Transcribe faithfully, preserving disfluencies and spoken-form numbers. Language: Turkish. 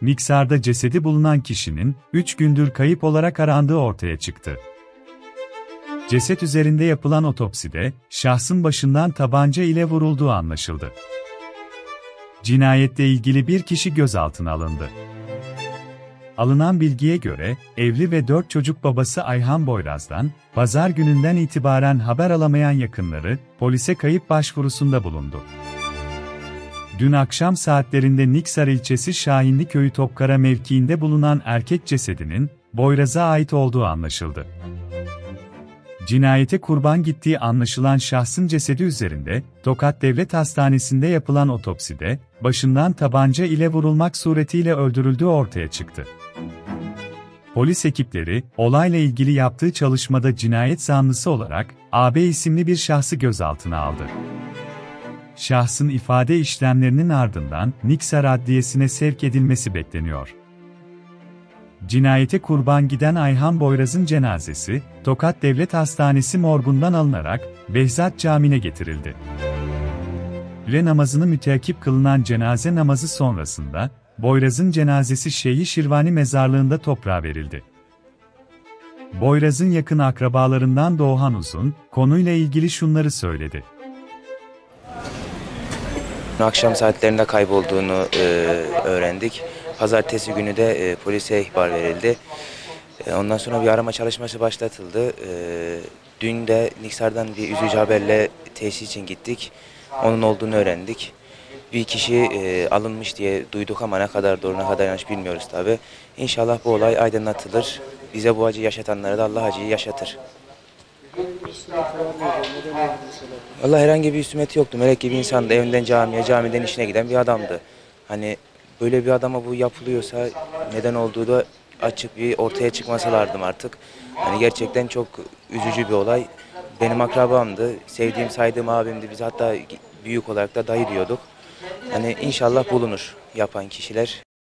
Niksar'da cesedi bulunan kişinin üç gündür kayıp olarak arandığı ortaya çıktı. Ceset üzerinde yapılan otopside, şahsın başından tabanca ile vurulduğu anlaşıldı. Cinayetle ilgili bir kişi gözaltına alındı. Alınan bilgiye göre, evli ve dört çocuk babası Ayhan Boyraz'dan, pazar gününden itibaren haber alamayan yakınları, polise kayıp başvurusunda bulundu. Dün akşam saatlerinde Niksar ilçesi Şahinli Köyü Topkara mevkiinde bulunan erkek cesedinin, Boyraz'a ait olduğu anlaşıldı. Cinayete kurban gittiği anlaşılan şahsın cesedi üzerinde, Tokat Devlet Hastanesi'nde yapılan otopside, başından tabanca ile vurulmak suretiyle öldürüldüğü ortaya çıktı. Polis ekipleri, olayla ilgili yaptığı çalışmada cinayet zanlısı olarak, A B isimli bir şahsı gözaltına aldı. Şahsın ifade işlemlerinin ardından, Niksar Adliyesi'ne sevk edilmesi bekleniyor. Cinayete kurban giden Ayhan Boyraz'ın cenazesi, Tokat Devlet Hastanesi morgundan alınarak, Behzat Camii'ne getirildi. Öğle namazını müteakip kılınan cenaze namazı sonrasında, Boyraz'ın cenazesi Şeyh-i Şirvani mezarlığında toprağa verildi. Boyraz'ın yakın akrabalarından Doğan Uzun, konuyla ilgili şunları söyledi. Akşam saatlerinde kaybolduğunu e, öğrendik. Pazartesi günü de e, polise ihbar verildi. E, ondan sonra bir arama çalışması başlatıldı. E, dün de Niksar'dan bir üzücü haberle tesis için gittik. Onun olduğunu öğrendik. Bir kişi e, alınmış diye duyduk ama ne kadar doğru ne kadar yanlış bilmiyoruz tabii. İnşallah bu olay aydınlatılır. Bize bu acıyı yaşatanlara da Allah acıyı yaşatır. Allah herhangi bir husumeti yoktu. Melek gibi insandı. Evinden camiye, camiden işine giden bir adamdı. Hani böyle bir adama bu yapılıyorsa neden olduğu da açık bir ortaya çıkması lazım artık. Hani gerçekten çok üzücü bir olay. Benim akrabamdı. Sevdiğim, saydığım abimdi. Biz hatta büyük olarak da dayı diyorduk. Hani inşallah bulunur yapan kişiler.